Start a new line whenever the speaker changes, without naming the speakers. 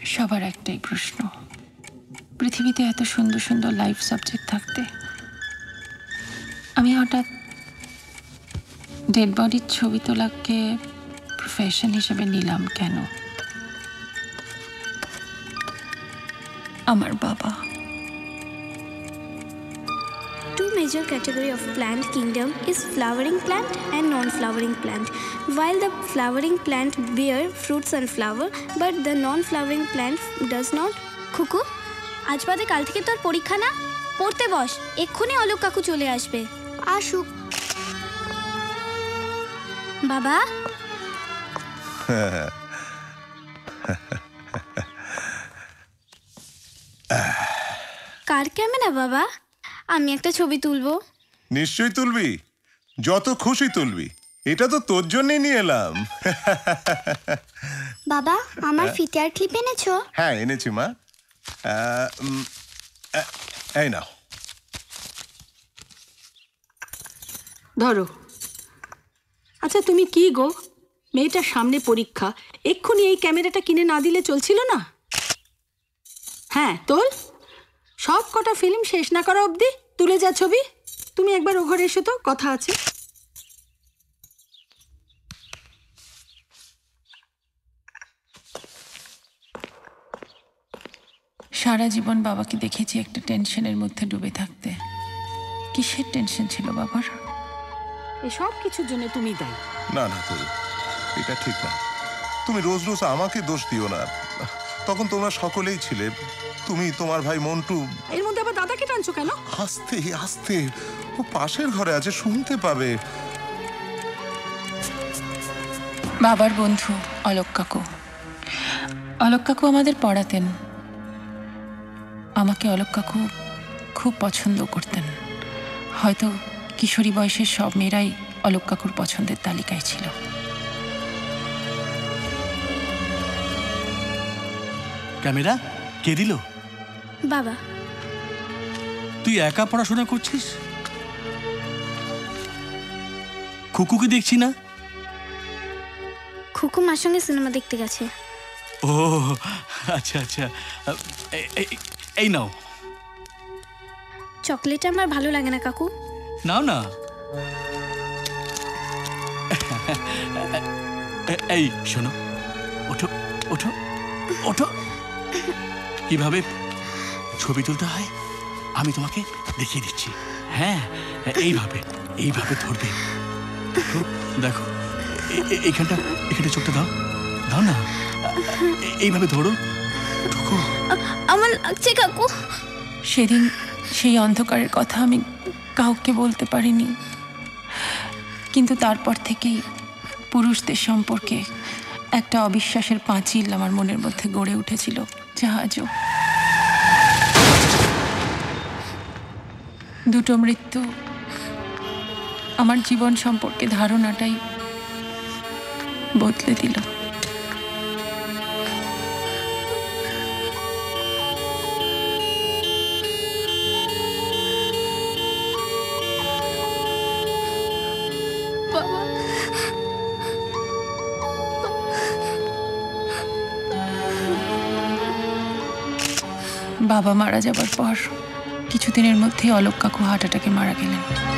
সবার একটাই প্রশ্ন, পৃথিবীতে এত সুন্দর সুন্দর লাইফ সাবজেক্ট থাকতে আমি হঠাৎ ডেড বডির ছবি তোলাকে প্রফেশন হিসেবে নিলাম কেন? আমার বাবা।
Two major category of plant kingdom is flowering plant and non-flowering plant. While the flowering plant bear fruits and flower, but the non-flowering plant does not. খুকু, আজ বাদে কাল থেকে তোর পরীক্ষা না? পড়তে বস, এক্ষুনি অলোক কাকু চলে আসবে। আসুক। বাবা। কার ক্যামেরা বাবা? আমি একটা ছবি তুলবো।
নিশ্চয়ই তুলবি, যত খুশি তুলবি। এটা তো তোর জন্যই নিয়ে এলাম।
বাবা, আমার ফিতে আর ক্লিপ এনেছো?
হ্যাঁ এনেছি মা। এই নাও।
ধরো। আচ্ছা তুমি কি গো, মেয়েটার সামনে পরীক্ষা, এক্ষুনি এই ক্যামেরাটা কিনে না দিলে চলছিল না? হ্যাঁ তোল, সব কটা ফিল্ম শেষ না করা অবধি তুলে যা ছবি। তুমি একবার ও ঘরে এসো তো, কথা আছে।
সারা জীবন বাবাকে দেখেছি একটা টেনশনের মধ্যে ডুবে থাকতে। কিসের টেনশন ছিল বাবার?
এসব কিছুর জন্য তুমি দায়ী।
না না তোর, এটা ঠিক না। তুমি রোজ রোজ আমাকে দোষ দিও না। তখন তোমরা সকলেই ছিলে, তুমি, তোমার ভাই মন্টু।
এর মধ্যে আবার দাদাকে টানছো কেন?
আস্তে আস্তে, ও পাশের ঘরে আছে, শুনতে পাবে।
বাবার বন্ধু অলোক কাকু। অলোক কাকু আমাদের পড়াতেন। আমাকে অলোক কাকু খুব পছন্দ করতেন। হয়তো কিশোরী বয়সের সব মেয়েরাই অলোক কাকুর পছন্দের তালিকায় ছিল।
ক্যামেরা কে দিল?
বাবা।
তুই একা পড়াশোনা করছিস? খুকুকে দেখছি না।
খুকু মার সঙ্গে সিনেমা দেখতে গেছে।
ও আচ্ছা আচ্ছা, এই নাও।
চকলেট আমার ভালো লাগে না কাকু।
নাও না। এই শোনো, ওঠো ওঠো ওঠো। কিভাবে ছবি তুলতে হয় আমি তোমাকে দেখিয়ে দিচ্ছি। হ্যাঁ, এইভাবে এইভাবে ধরবে। দেখো, এইখানটা এখানটা চোখটা দাও, দাও না। এইভাবে ধরো, ঢুকো।
আমার লাগছে কাকু।
সেদিন সেই অন্ধকারের কথা আমি কাউকে বলতে পারিনি, কিন্তু তারপর থেকেই পুরুষদের সম্পর্কে একটা অবিশ্বাসের পাঁচিল আমার মনের মধ্যে গড়ে উঠেছিল। জাহাজও। দুটো মৃত্যু আমার জীবন সম্পর্কে ধারণাটাই বদলে দিল। বাবা মারা যাবার পর কিছুদিনের মধ্যেই অলোক কাকু হার্ট অ্যাটাকে মারা গেলেন।